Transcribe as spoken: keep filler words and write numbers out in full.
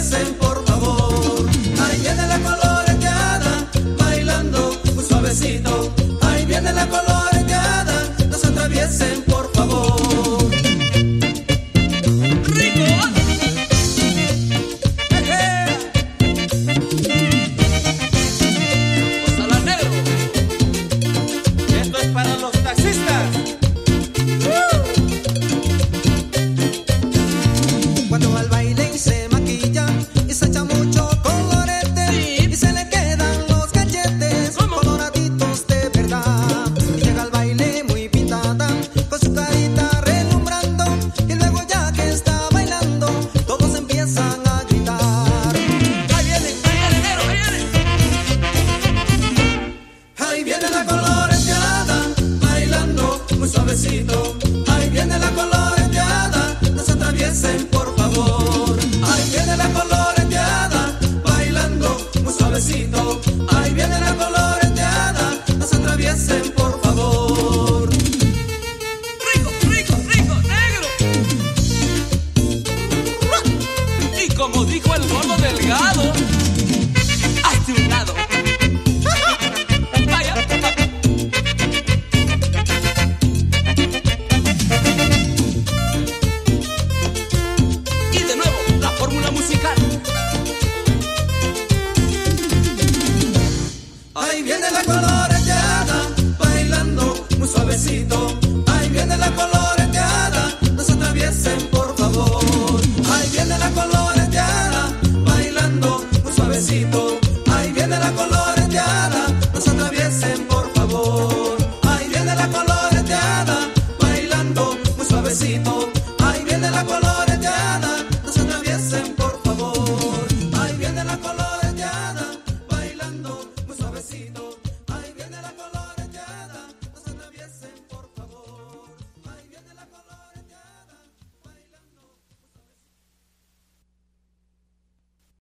atraviesen, por favor. Ahí viene la coloreteada, bailando muy suavecito. Ahí viene la coloreteada, no se atraviesen, por favor. ¡Rico! ¡Ojalá negro! Esto es para los taxistas. Cuando al baile se maquilla y se echa mucho colorete, sí, y se le quedan los cachetes coloraditos de verdad. Llega al baile muy pintada, con su carita relumbrando, y luego ya que está bailando, todos empiezan a gritar. ¡Ahí viene! ¡Ahí viene negro! ¡Ahí viene! Ahí viene la coloreteada, bailando muy suavecito. Ahí viene la coloreteada, no se atraviesen, por favor. Ahí viene la coloreteada, bailando muy suavecito. Ahí viene la coloreteada, no se atraviesen, por favor. ¡Rico, rico, rico, negro! Y como dijo el gordo delgado,